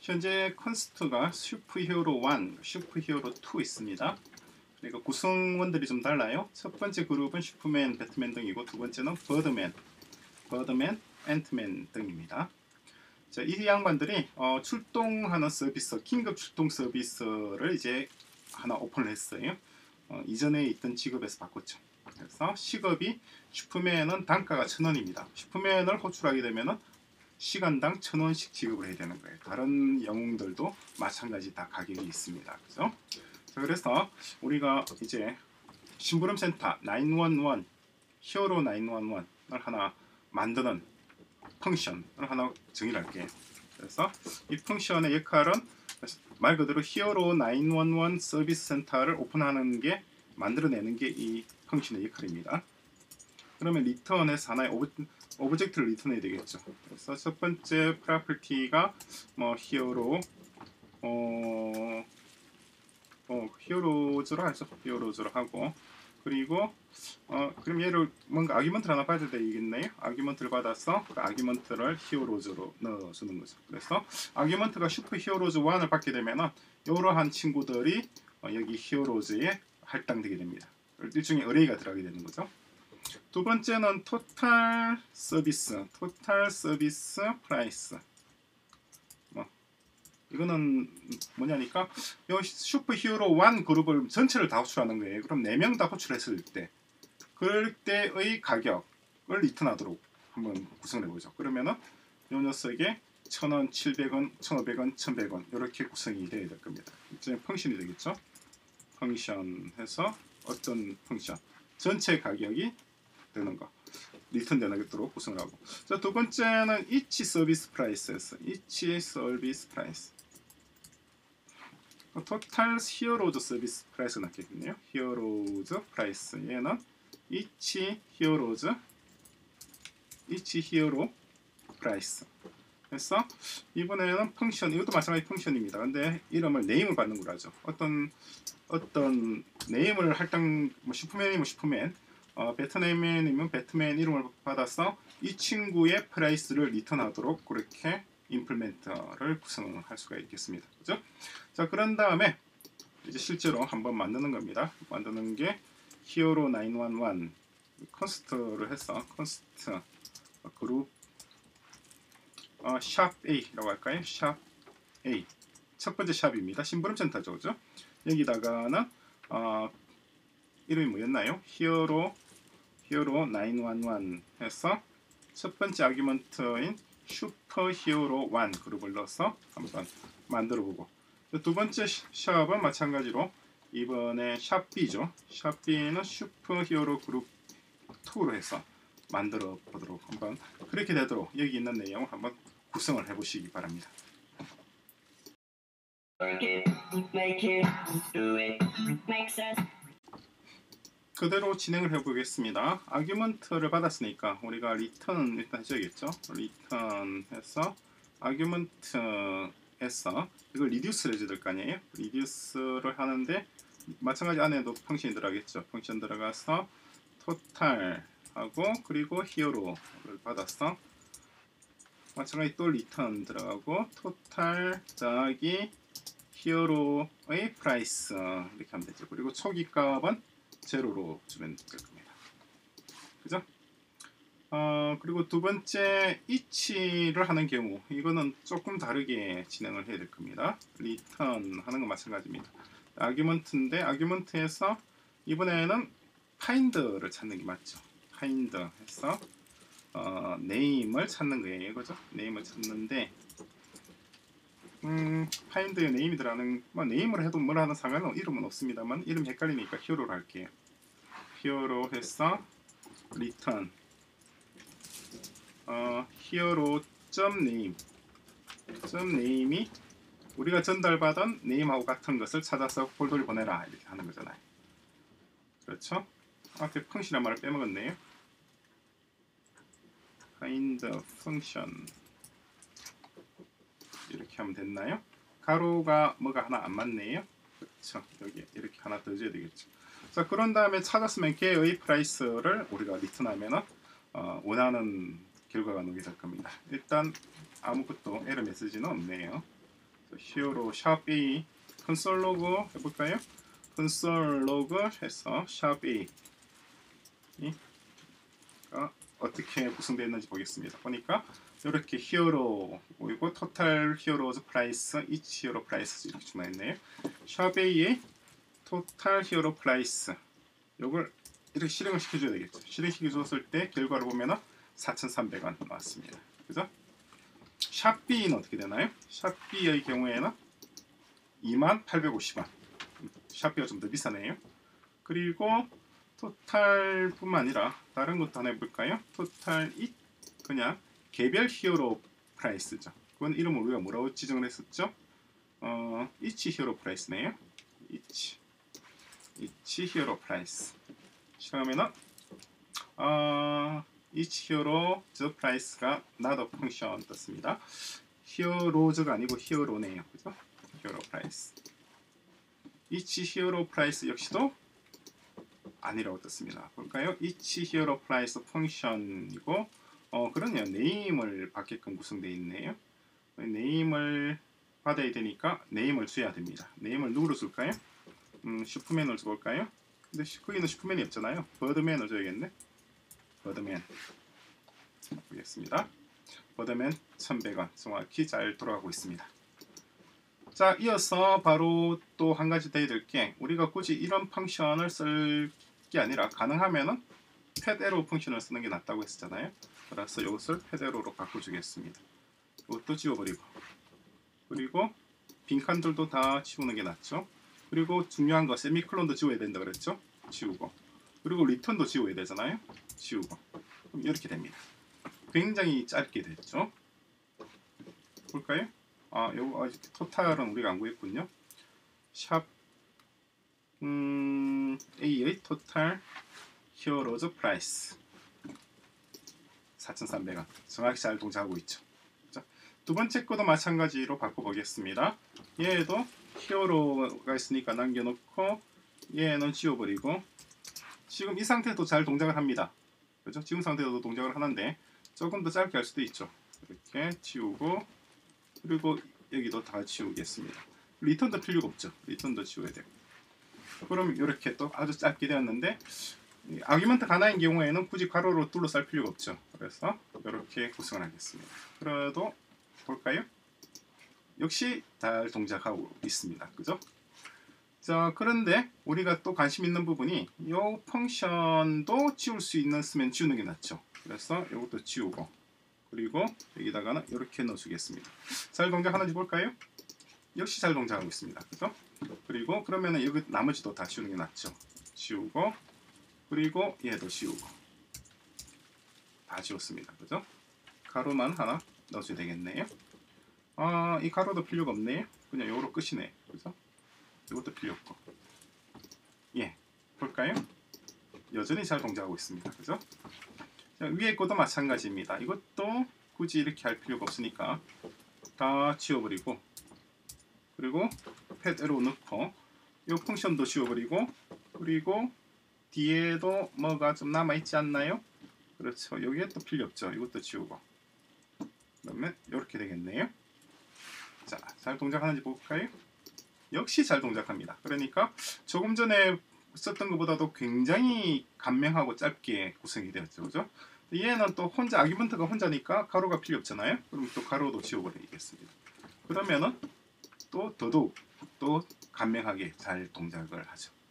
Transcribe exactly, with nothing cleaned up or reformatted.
현재 컨스트가 슈퍼히어로 일, 슈퍼히어로 이 있습니다. 그러니까 구성원들이 좀 달라요. 첫 번째 그룹은 슈퍼맨, 배트맨 등이고 두 번째는 버드맨, 버드맨, 앤트맨 등입니다. 자, 이 양반들이 어, 출동하는 서비스, 긴급 출동 서비스를 이제 하나 오픈을 했어요. 어, 이전에 있던 직업에서 바꿨죠. 그래서 시급이 슈퍼맨은 단가가 천 원입니다. 슈퍼맨을 호출하게 되면은 시간당 천 원씩 지급을 해야 되는 거예요. 다른 영웅들도 마찬가지 다 가격이 있습니다. 그죠? 자, 그래서 우리가 이제 심부름센터 구일일, 히어로 구일일을 하나 만드는 펑션을 하나 정의를 할게요. 그래서 이 펑션의 역할은 말 그대로 히어로 구일일 서비스 센터를 오픈하는 게, 만들어내는 게 이 펑션의 역할입니다. 그러면 리턴에서 하나의 오브, 오브젝트를 리턴해야 되겠죠. 그래서 첫 번째 프로퍼티가 뭐 히어로 어, 어 히어로즈로 하죠. 히어로즈로 하고, 그리고 어 그럼 얘를 뭔가 아규먼트를 하나 받아야 되겠네요. 아규먼트를 받아서 그 아규먼트를 히어로즈로 넣어주는 거죠. 그래서 아규먼트가 슈퍼 히어로즈 일을 받게 되면은 이러한 친구들이 어, 여기 히어로즈에 할당되게 됩니다. 일종의 어레이가 들어가게 되는 거죠. 두 번째는 토탈 서비스, 토탈 서비스 프라이스. 뭐 이거는 뭐냐니까 이 슈퍼 히어로 일 그룹을 전체를 다 호출하는 거예요. 그럼 네 명 다 호출했을 때 그럴 때의 가격을 리턴하도록 한번 구성을 해보죠. 그러면은 이 녀석에 천 원, 칠백 원, 천오백 원, 천백 원 이렇게 구성이 되어야 될 겁니다. 이제 펑션이 되겠죠. 펑션 해서 어떤 펑션 전체 가격이 되는 거 리턴 되도록 구성을 하고. 자, 두 번째는 each 서비스 프라이스에서 each 서비스 프라이스 토탈 히어로즈 서비스 프라이스가 낫겠네요. 히어로즈 프라이스 얘는 each 히어로즈 each 히어로 프라이스. 그래서 이번에는 펑션, 이것도 마찬가지 펑션입니다. 근데 이름을 네임을 받는 거라죠. 어떤 어떤 네임을 할당, 뭐 슈퍼맨이면 슈퍼맨, 어, 배트맨이면 배트맨 이름을 받아서 이 친구의 프라이스를 리턴하도록 그렇게 임플멘터를 구성할 수가 있겠습니다. 그죠? 자, 그런 다음에 이제 실제로 한번 만드는 겁니다. 만드는 게 히어로 구일일 컨스트를 해서 컨스트 그룹 어, 샵 A라고 할까요? 샵 A 첫 번째 샵입니다. 심부름센터죠, 그죠? 여기다가는 어, 이름이 뭐였나요? 히어로 히어로 구일일 해서 첫 번째 아규먼트인 슈퍼 히어로 일 그룹을 넣어서 한번 만들어보고, 두 번째 샵은 마찬가지로 이번에 샵 B죠. 샵 B는 슈퍼 히어로 그룹 이로 해서 만들어 보도록, 한번 그렇게 되도록 여기 있는 내용을 한번 구성을 해보시기 바랍니다. 그대로 진행을 해보겠습니다. 아규먼트를 받았으니까 우리가 리턴 일단 해줘야겠죠. 리턴 해서 아규먼트에서 이걸 리듀스를 해줘야 될 거 아니에요. 리듀스를 하는데 마찬가지 안에도 펑션이 들어가겠죠. 펑션 들어가서 토탈 하고, 그리고 히어로를 받았어. 마찬가지 또 리턴 들어가고 토탈 더하기 히어로의 프라이스 이렇게 하면 되죠. 그리고 초기 값은 제로로 주면 될 겁니다. 그죠? 어, 그리고 두 번째 each를 하는 경우 이거는 조금 다르게 진행을 해야 될 겁니다. 리턴 하는 건 마찬가지입니다. 아규먼트인데 아규먼트에서 이번에는 find를 찾는 게 맞죠. find 해서 어, name을 찾는 거예요. 그죠? name을 찾는데 음, find에 name이 들어가는, 뭐 name을 해도 뭐라 하는 상관은 이름은 없습니다만 이름 헷갈리니까 히어로로 할게요. 히어로 해서 return 어, 히어로.name .name이 우리가 전달받은 name하고 같은 것을 찾아서 폴더를 보내라 이렇게 하는 거잖아요. 그렇죠? 앞에 펑션이란 말을 빼먹었네요. find function 이렇게 하면 됐나요? 가로가 뭐가 하나 안 맞네요. 그렇죠. 여기 이렇게 하나 더 줘야 되겠죠. 자, 그런 다음에 찾았으면 걔의 프라이스를 우리가 리턴하면은 어, 원하는 결과가 나오게 될 겁니다. 일단 아무것도 에러 메시지는 없네요. 히어로 샵 A 컨솔 로그 해볼까요? 컨솔 로그 해서 샵 A 가 어떻게 구성되어 있는지 보겠습니다. 보니까 이렇게 히어로 그리고 토탈 히어로즈 프라이스, 이치 히어로 프라이스 이렇게 주나 있네요. 샵 A의 토탈 히어로 프라이스 요걸 이렇게 실행을 시켜줘야 되겠죠. 실행시켜 줬을 때 결과를 보면은 사천삼백 원 나왔습니다. 그죠? 샵 B는 어떻게 되나요? 샵 B의 경우에는 이만 팔백오십 원. 샵 B가 좀 더 비싸네요. 그리고 토탈뿐만 아니라 다른 것도 하나 해볼까요? 토탈 이 그냥 개별 히어로 프라이스죠. 그건 이름을 우리가 뭐라고 지정을 했었죠? 어, 이치 히어로 프라이스네요. 이치 이치 히어로 프라이스. 실행하면은 어, 이치 히어로 저 프라이스가 not a function 떴습니다. 히어로즈가 아니고 히어로네요. 그죠? 히어로 프라이스. 이치 히어로 프라이스 역시도 아니라고 떴습니다. 볼까요? 이치 히어로 프라이스 펑션이고 어 그러네요. 네임을 받게끔 구성되어 있네요. 네임을 받아야 되니까 네임을 줘야 됩니다. 네임을 누구로 줄까요? 음, 슈퍼맨을 줘볼까요? 근데 거기는 슈퍼맨이 없잖아요. 버드맨을 줘야겠네. 버드맨 보겠습니다. 버드맨 천백 원 정확히 잘 돌아가고 있습니다. 자, 이어서 바로 또 한 가지 더 해야 될 게 우리가 굳이 이런 펑션을 쓸 게 아니라 가능하면은 pad arrow 펑션을 쓰는 게 낫다고 했었잖아요. 그래서 이것을 pad arrow로 바꿔주겠습니다. 이것도 지워버리고 그리고 빈칸들도 다 지우는 게 낫죠. 그리고 중요한 거 세미콜론도 지워야 된다 그랬죠. 지우고 그리고 리턴도 지워야 되잖아요. 지우고 그럼 이렇게 됩니다. 굉장히 짧게 됐죠. 볼까요? 아, 요거 아직 토탈은 우리가 안 구했군요. 샵 음, A의 토탈 히어로즈 프라이스 사천삼백 원 정확히 잘 동작하고 있죠. 자, 두 번째 거도 마찬가지로 바꿔보겠습니다. 얘도 히어로가 있으니까 남겨놓고 얘는 지워버리고 지금 이 상태도 잘 동작을 합니다. 그죠? 지금 상태도 동작을 하는데 조금 더 짧게 할 수도 있죠. 이렇게 지우고 그리고 여기도 다 지우겠습니다. 리턴도 필요가 없죠. 리턴도 지워야 되고. 그럼 이렇게 또 아주 짧게 되었는데 아규먼트 하나인 경우에는 굳이 가로로 둘러쌀 필요가 없죠. 그래서 이렇게 구성을 하겠습니다. 그래도 볼까요? 역시 잘 동작하고 있습니다. 그죠? 자, 그런데 우리가 또 관심 있는 부분이 이 펑션도 지울 수 있는 쓰면 지우는 게 낫죠. 그래서 이것도 지우고 그리고 여기다가는 이렇게 넣어주겠습니다. 잘 동작하는지 볼까요? 역시 잘 동작하고 있습니다. 그죠? 그리고 그러면은 여기 나머지도 다 지우는 게 낫죠. 지우고 그리고 얘도 지우고 다 지웠습니다. 그죠? 가로만 하나 넣어줘야 되겠네요. 아, 이 가로도 필요가 없네요. 그냥 요로 끝이네. 그죠? 이것도 필요 없고. 예, 볼까요? 여전히 잘 동작하고 있습니다. 그죠? 자, 위에 것도 마찬가지입니다. 이것도 굳이 이렇게 할 필요가 없으니까 다 지워버리고 그리고 pad arrow 넣고 이 펑션도 지워버리고 그리고 뒤에도 뭐가 좀 남아있지 않나요? 그렇죠. 여기에 또 필요 없죠. 이것도 지우고 그러면 이렇게 되겠네요. 자, 잘 동작하는지 볼까요? 역시 잘 동작합니다. 그러니까 조금 전에 썼던 것보다도 굉장히 간명하고 짧게 구성이 되었죠. 그죠? 얘는 또 혼자 아규먼트가 혼자니까 가로가 필요 없잖아요. 그럼 또 가로도 지워버리겠습니다. 그러면은 또 더더욱 또 간명하게 잘 동작을 하죠.